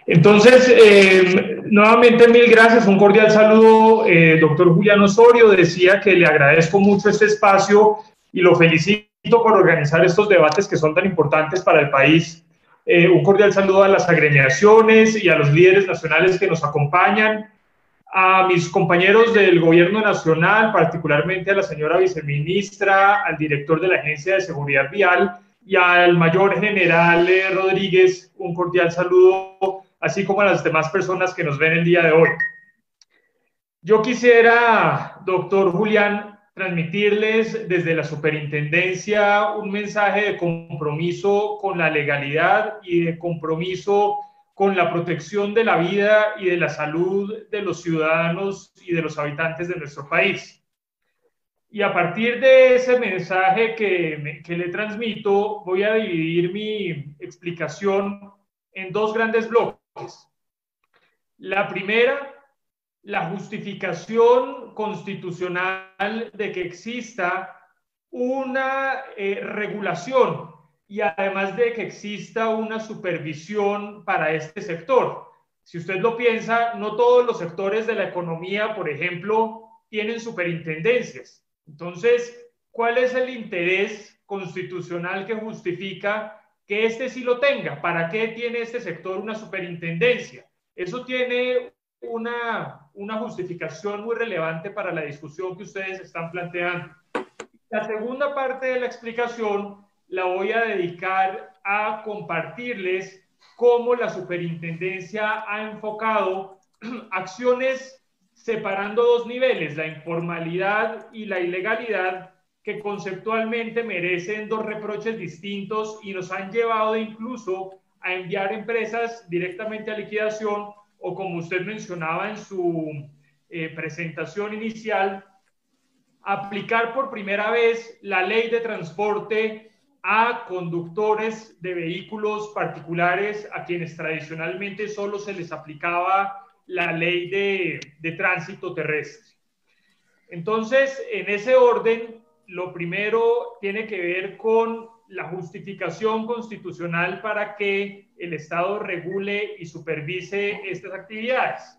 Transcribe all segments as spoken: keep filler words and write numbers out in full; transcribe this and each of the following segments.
Entonces, eh, nuevamente mil gracias, un cordial saludo, eh, doctor Julián Osorio. Decía que le agradezco mucho este espacio y lo felicito por organizar estos debates que son tan importantes para el país. Eh, un cordial saludo a las agremiaciones y a los líderes nacionales que nos acompañan, a mis compañeros del gobierno nacional, particularmente a la señora viceministra, al director de la Agencia de Seguridad Vial y al mayor general eh, Rodríguez, un cordial saludo, así como a las demás personas que nos ven el día de hoy. Yo quisiera, doctor Julián, transmitirles desde la superintendencia un mensaje de compromiso con la legalidad y de compromiso con la protección de la vida y de la salud de los ciudadanos y de los habitantes de nuestro país. Y a partir de ese mensaje que, me, que le transmito, voy a dividir mi explicación en dos grandes bloques. La primera, la justificación constitucional de que exista una eh, regulación y además de que exista una supervisión para este sector. Si usted lo piensa, no todos los sectores de la economía, por ejemplo, tienen superintendencias. Entonces, ¿cuál es el interés constitucional que justifica que este sí lo tenga? ¿Para qué tiene este sector una superintendencia? Eso tiene una, una justificación muy relevante para la discusión que ustedes están planteando. La segunda parte de la explicación la voy a dedicar a compartirles cómo la superintendencia ha enfocado acciones separando dos niveles, la informalidad y la ilegalidad, que conceptualmente merecen dos reproches distintos y nos han llevado incluso a enviar empresas directamente a liquidación o, como usted mencionaba en su eh, presentación inicial, aplicar por primera vez la ley de transporte a conductores de vehículos particulares a quienes tradicionalmente solo se les aplicaba la ley de, de tránsito terrestre. Entonces, en ese orden, lo primero tiene que ver con la justificación constitucional para que el Estado regule y supervise estas actividades.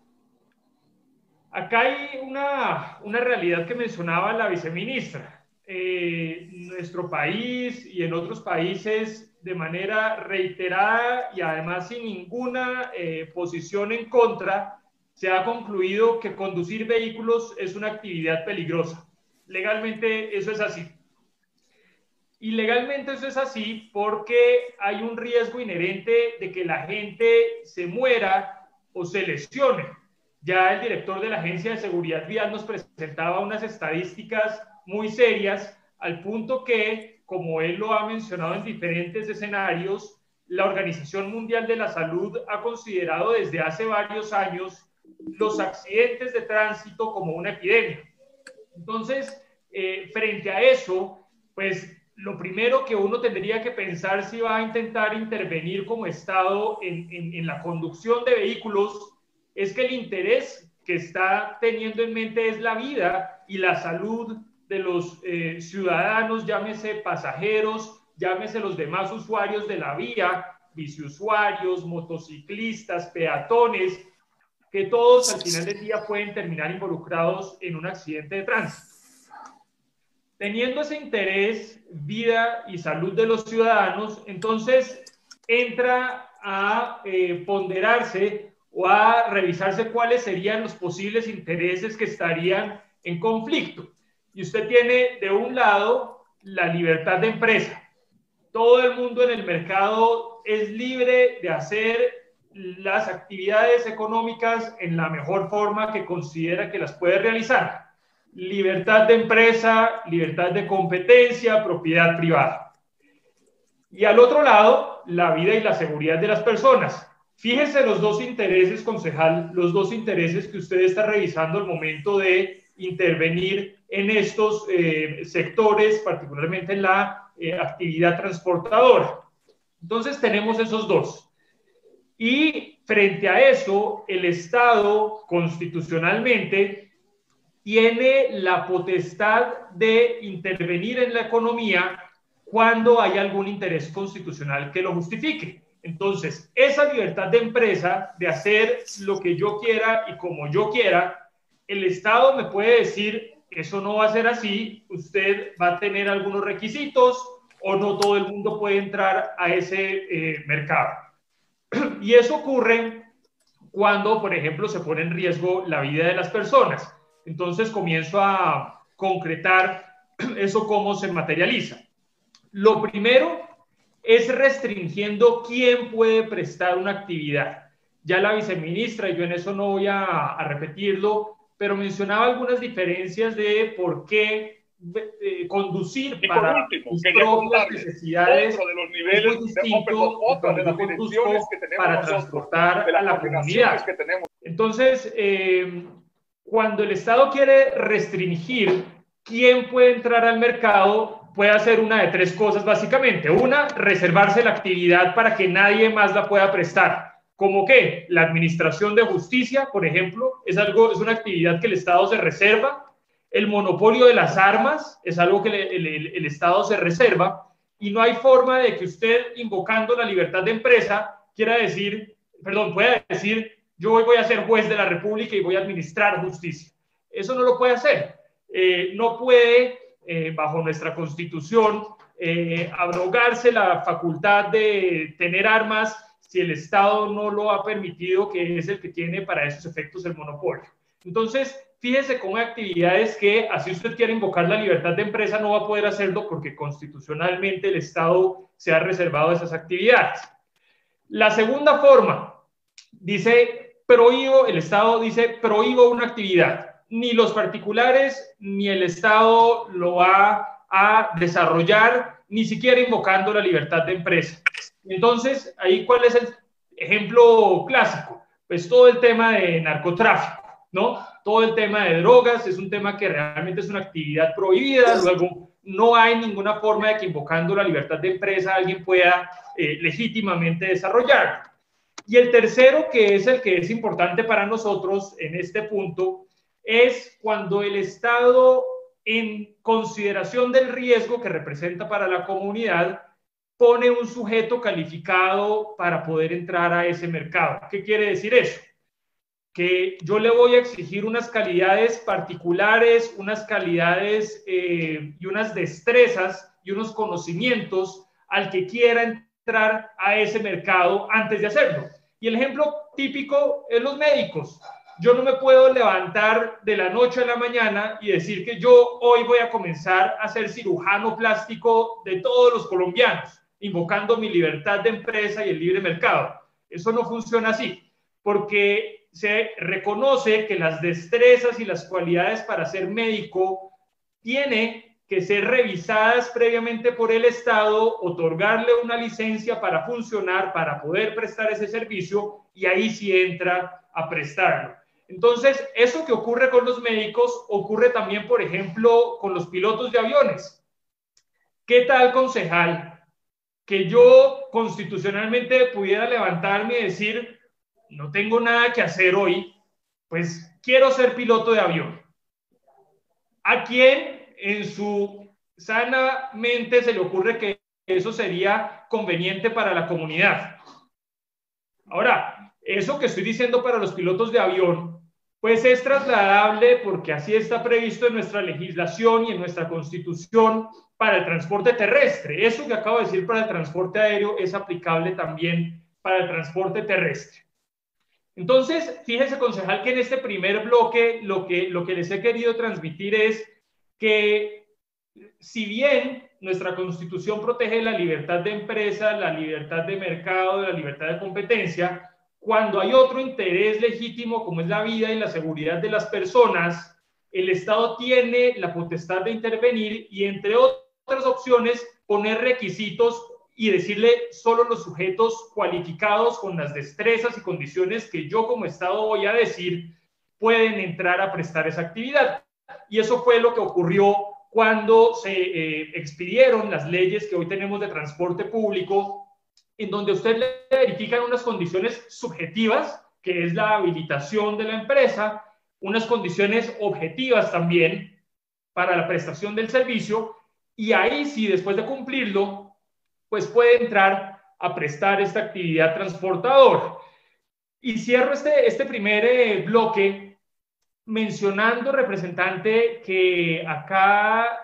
Acá hay una, una realidad que mencionaba la viceministra. Eh, nuestro país y en otros países, de manera reiterada y además sin ninguna eh, posición en contra, se ha concluido que conducir vehículos es una actividad peligrosa. Legalmente eso es así. Y legalmente eso es así porque hay un riesgo inherente de que la gente se muera o se lesione. Ya el director de la Agencia de Seguridad Vial nos presentaba unas estadísticas muy serias, al punto que, como él lo ha mencionado en diferentes escenarios, la Organización Mundial de la Salud ha considerado desde hace varios años los accidentes de tránsito como una epidemia. Entonces, eh, frente a eso, pues lo primero que uno tendría que pensar si va a intentar intervenir como Estado en, en, en la conducción de vehículos es que el interés que está teniendo en mente es la vida y la salud de los eh, ciudadanos, llámese pasajeros, llámese los demás usuarios de la vía, biciusuarios, motociclistas, peatones, que todos al final del día pueden terminar involucrados en un accidente de tránsito. Teniendo ese interés, vida y salud de los ciudadanos, entonces entra a eh, ponderarse o a revisarse cuáles serían los posibles intereses que estarían en conflicto. Y usted tiene de un lado la libertad de empresa. Todo el mundo en el mercado es libre de hacer las actividades económicas en la mejor forma que considera que las puede realizar. Libertad de empresa, libertad de competencia, propiedad privada. Y al otro lado, la vida y la seguridad de las personas. Fíjese los dos intereses, concejal, los dos intereses que usted está revisando al momento de intervenir en estos eh, sectores, particularmente en la eh, actividad transportadora. Entonces tenemos esos dos. Y frente a eso, el Estado constitucionalmente tiene la potestad de intervenir en la economía cuando hay algún interés constitucional que lo justifique. Entonces, esa libertad de empresa, de hacer lo que yo quiera y como yo quiera, el Estado me puede decir, eso no va a ser así, usted va a tener algunos requisitos o no todo el mundo puede entrar a ese eh, mercado. Y eso ocurre cuando, por ejemplo, se pone en riesgo la vida de las personas. Entonces comienzo a concretar eso cómo se materializa. Lo primero es restringiendo quién puede prestar una actividad. Ya la viceministra, y yo en eso no voy a, a repetirlo, pero mencionaba algunas diferencias de por qué eh, conducir y para último, mis propias necesidades otro de los niveles es muy distinto de, otra de las direcciones que tenemos para nosotros, transportar de las a la comunidad. Que tenemos. Entonces, eh, cuando el Estado quiere restringir quién puede entrar al mercado, puede hacer una de tres cosas básicamente. Una, reservarse la actividad para que nadie más la pueda prestar. ¿Cómo qué? La administración de justicia, por ejemplo, es, algo, es una actividad que el Estado se reserva. El monopolio de las armas es algo que el, el, el Estado se reserva. Y no hay forma de que usted, invocando la libertad de empresa, quiera decir, perdón, pueda decir, yo hoy voy a ser juez de la República y voy a administrar justicia. Eso no lo puede hacer. Eh, no puede, eh, bajo nuestra Constitución, eh, abrogarse la facultad de tener armas si el Estado no lo ha permitido, que es el que tiene para esos efectos el monopolio. Entonces, fíjese cómo hay actividades que, así usted quiere invocar la libertad de empresa, no va a poder hacerlo porque constitucionalmente el Estado se ha reservado esas actividades. La segunda forma, dice, prohíbo, el Estado dice, prohíbo una actividad. Ni los particulares ni el Estado lo va a desarrollar, ni siquiera invocando la libertad de empresa. Entonces, ahí, ¿cuál es el ejemplo clásico? Pues todo el tema de narcotráfico, ¿no? Todo el tema de drogas es un tema que realmente es una actividad prohibida, luego no hay ninguna forma de que invocando la libertad de empresa alguien pueda eh, legítimamente desarrollarlo. Y el tercero, que es el que es importante para nosotros en este punto, es cuando el Estado, en consideración del riesgo que representa para la comunidad, pone un sujeto calificado para poder entrar a ese mercado. ¿Qué quiere decir eso? Que yo le voy a exigir unas calidades particulares, unas calidades eh, y unas destrezas y unos conocimientos al que quiera entrar a ese mercado antes de hacerlo. Y el ejemplo típico es los médicos. Yo no me puedo levantar de la noche a la mañana y decir que yo hoy voy a comenzar a ser cirujano plástico de todos los colombianos, invocando mi libertad de empresa y el libre mercado. Eso no funciona así, porque se reconoce que las destrezas y las cualidades para ser médico tiene que ser revisadas previamente por el Estado, otorgarle una licencia para funcionar, para poder prestar ese servicio, y ahí sí entra a prestarlo. Entonces, eso que ocurre con los médicos ocurre también, por ejemplo, con los pilotos de aviones. ¿Qué tal, concejal, que yo constitucionalmente pudiera levantarme y decir, no tengo nada que hacer hoy, pues quiero ser piloto de avión? ¿A quién en su sana mente se le ocurre que eso sería conveniente para la comunidad? Ahora, eso que estoy diciendo para los pilotos de avión, pues es trasladable porque así está previsto en nuestra legislación y en nuestra Constitución para el transporte terrestre. Eso que acabo de decir para el transporte aéreo es aplicable también para el transporte terrestre. Entonces, fíjese, concejal, que en este primer bloque lo que, lo que les he querido transmitir es que si bien nuestra Constitución protege la libertad de empresa, la libertad de mercado, la libertad de competencia, cuando hay otro interés legítimo como es la vida y la seguridad de las personas, el Estado tiene la potestad de intervenir y, entre otras opciones, poner requisitos y decirle solo los sujetos cualificados con las destrezas y condiciones que yo como Estado voy a decir pueden entrar a prestar esa actividad. Y eso fue lo que ocurrió cuando se eh, expidieron las leyes que hoy tenemos de transporte público, en donde usted le verifican unas condiciones subjetivas, que es la habilitación de la empresa, unas condiciones objetivas también para la prestación del servicio, y ahí sí, después de cumplirlo, pues puede entrar a prestar esta actividad transportadora. Y cierro este, este primer eh, bloque mencionando, representante, que acá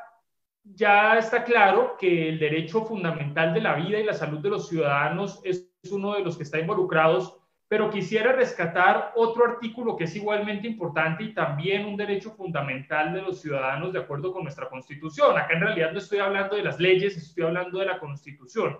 ya está claro que el derecho fundamental de la vida y la salud de los ciudadanos es uno de los que está involucrados, pero quisiera rescatar otro artículo que es igualmente importante y también un derecho fundamental de los ciudadanos de acuerdo con nuestra Constitución. Acá en realidad no estoy hablando de las leyes, estoy hablando de la Constitución.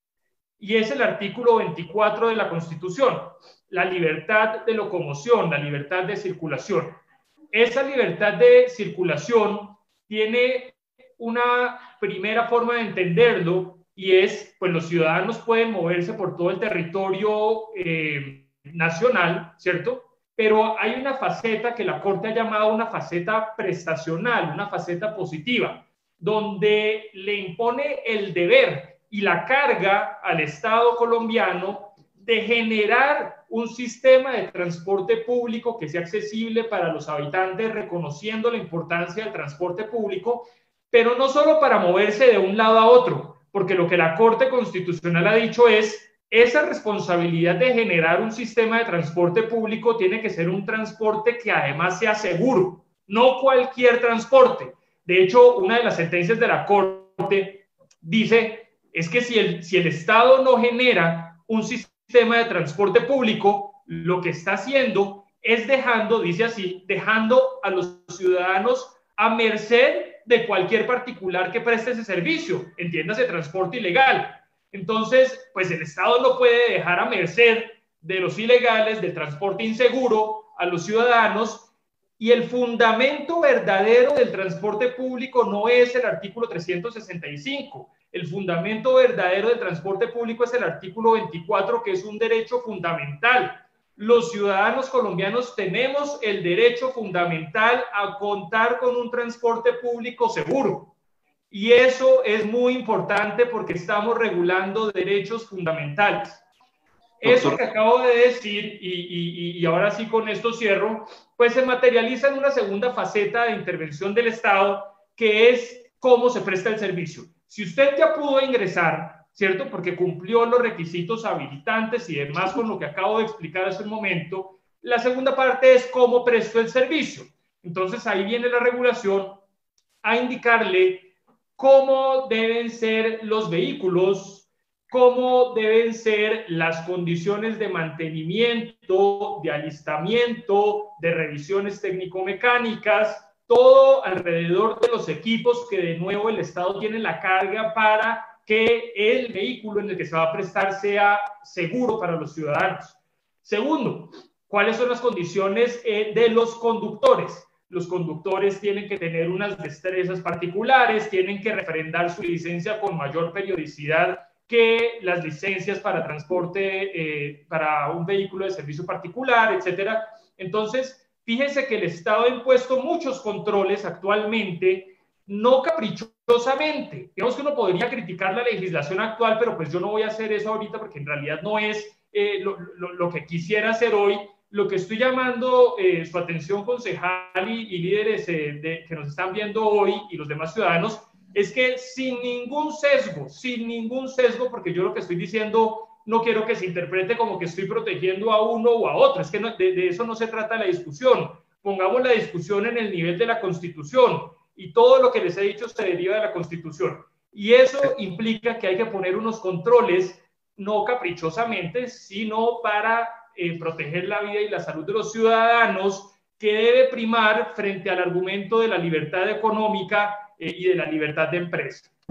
Y es el artículo veinticuatro de la Constitución, la libertad de locomoción, la libertad de circulación. Esa libertad de circulación tiene una primera forma de entenderlo y es, pues los ciudadanos pueden moverse por todo el territorio eh, nacional, ¿cierto? Pero hay una faceta que la Corte ha llamado una faceta prestacional, una faceta positiva, donde le impone el deber y la carga al Estado colombiano de generar un sistema de transporte público que sea accesible para los habitantes, reconociendo la importancia del transporte público, pero no solo para moverse de un lado a otro, porque lo que la Corte Constitucional ha dicho es esa responsabilidad de generar un sistema de transporte público tiene que ser un transporte que además sea seguro, no cualquier transporte. De hecho, una de las sentencias de la Corte dice es que si el, si el Estado no genera un sistema de transporte público, lo que está haciendo es dejando, dice así, dejando a los ciudadanos a merced de cualquier particular que preste ese servicio, entiéndase transporte ilegal. Entonces, pues el Estado no puede dejar a merced de los ilegales, del transporte inseguro a los ciudadanos, y el fundamento verdadero del transporte público no es el artículo trescientos sesenta y cinco. El fundamento verdadero del transporte público es el artículo veinticuatro, que es un derecho fundamental. Los ciudadanos colombianos tenemos el derecho fundamental a contar con un transporte público seguro. Y eso es muy importante porque estamos regulando derechos fundamentales. Eso que acabo de decir, y, y, y ahora sí con esto cierro, pues se materializa en una segunda faceta de intervención del Estado, que es cómo se presta el servicio. Si usted ya pudo ingresar, ¿cierto? Porque cumplió los requisitos habilitantes y demás con lo que acabo de explicar hace un momento, la segunda parte es cómo presto el servicio. Entonces ahí viene la regulación a indicarle cómo deben ser los vehículos, cómo deben ser las condiciones de mantenimiento, de alistamiento, de revisiones técnico-mecánicas, todo alrededor de los equipos que de nuevo el Estado tiene la carga para que el vehículo en el que se va a prestar sea seguro para los ciudadanos. Segundo, ¿cuáles son las condiciones eh, de los conductores? Los conductores tienen que tener unas destrezas particulares, tienen que refrendar su licencia con mayor periodicidad que las licencias para transporte, eh, para un vehículo de servicio particular, etcétera. Entonces, fíjense que el Estado ha impuesto muchos controles actualmente, no caprichosamente. Digamos que uno podría criticar la legislación actual, pero pues yo no voy a hacer eso ahorita porque en realidad no es eh, lo, lo, lo que quisiera hacer hoy. Lo que estoy llamando eh, su atención, concejal y, y líderes eh, de, que nos están viendo hoy y los demás ciudadanos, es que sin ningún sesgo, sin ningún sesgo, porque yo lo que estoy diciendo no quiero que se interprete como que estoy protegiendo a uno o a otro, es que no, de, de eso no se trata la discusión. Pongamos la discusión en el nivel de la Constitución y todo lo que les he dicho se deriva de la Constitución. Y eso implica que hay que poner unos controles, no caprichosamente, sino para eh, proteger la vida y la salud de los ciudadanos, que debe primar frente al argumento de la libertad económica y de la libertad de empresa.